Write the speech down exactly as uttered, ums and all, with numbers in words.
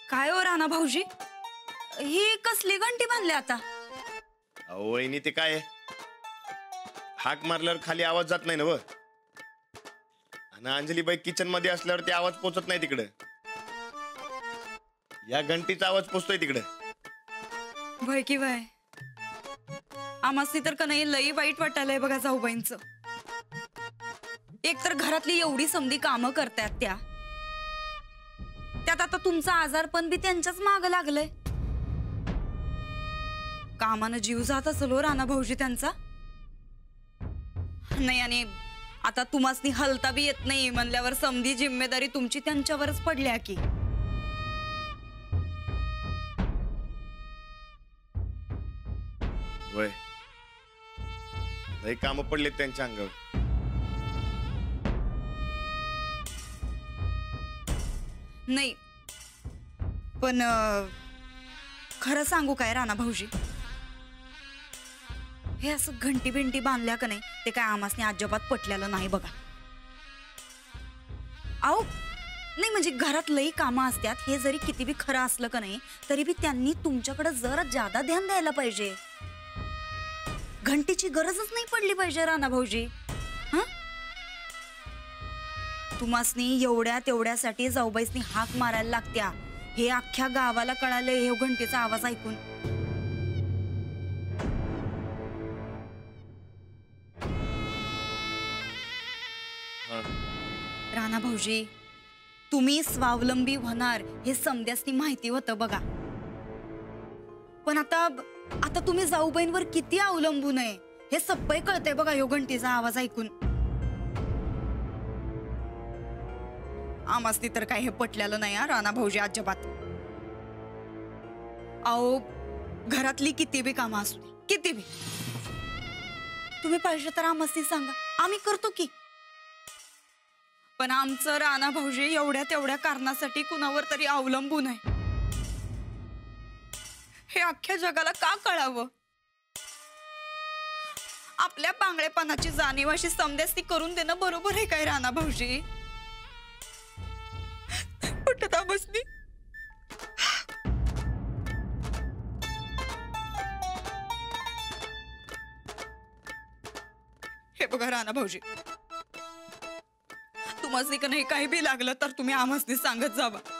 काय हो राणा भाऊजी, ही कसली घंटी बांधली आता? अहो वहिनी, ते काय हाक मारल्यावर खाली आवाज जात नाही ना व. आणि अंजलीबाई किचन मध्ये असल्यावर ते आवाज पोचत नाही तिकडे. या घंटीचा आवाज पोचतोय तिकडे. भय की वय, आमासनी तर का नाही लई वाईट वाटायलंय बघा जाऊबाईंचं. एक तर घरातली एवढी समधी कामं करतात त्या, त्यात आता तुमचा आजारपण बी त्यांच्याच माग लागलंय. कामानं जीव जात असेल हो राणा भाऊजी त्यांचा. नाही आणि आता तुम्हासनी हलता बी येत नाही म्हणल्यावर समधी जिम्मेदारी तुमची त्यांच्यावरच पडल्या की. वय लई काम पडले त्यांच्या अंगावर. नाही पण खरं सांगू काय राणा भाऊजी, हे असं घंटी बिंटी बांधल्या का नाही ते काय आमासनी अजिबात पटलेलं नाही बघा. अहो नाही म्हणजे घरात लई कामं असतात हे जरी किती बी खरं असलं का नाही तरी बी त्यांनी तुमच्याकडे जरा ज्यादा ध्यान द्यायला पाहिजे. घंटीची गरजच नाही पडली पाहिजे राणा भाऊजी. हं तुम्हासनी एवढ्या तेवढ्यासाठी जाऊबाईसनी हाक मारायला लागत्या हे अख्ख्या गावाला कळाले हे घंटीचा आवाज ऐकून. राणा भाऊजी, तुम्ही स्वावलंबी होणार हे समध्यासनी माहिती होतं बघा, पण आता आता तुम्ही जाऊबाईंवर किती अवलंबून आहे हे सप्पई कळतंय बघा ह्यो घंटीचा आवाज ऐकून. आमासनी तर काय हे पटलेलं नाही हा राणा भाऊजी अजिबात. अहो घरातली किती बी कामं असू दे, किती बी तुम्ही पाहिजे तर आमासनी सांगा, आम्ही करतो की. पण आमचं राणा भाऊजी एवढ्या तेवढ्या कारणासाठी कुणावर तरी अवलंबून आहे हे अख्ख्या जगाला का कळावं? आपल्या पांगळेपणाची जाणीव अशी समध्यासनी करून देणं बरोबर आहे काय राणा भाऊजी? कुठं ताबसनी हे बघा राणा भाऊजी, तुम्हाला का नाही काही बी लागलं तर तुम्ही आम्हासनी सांगत जावा.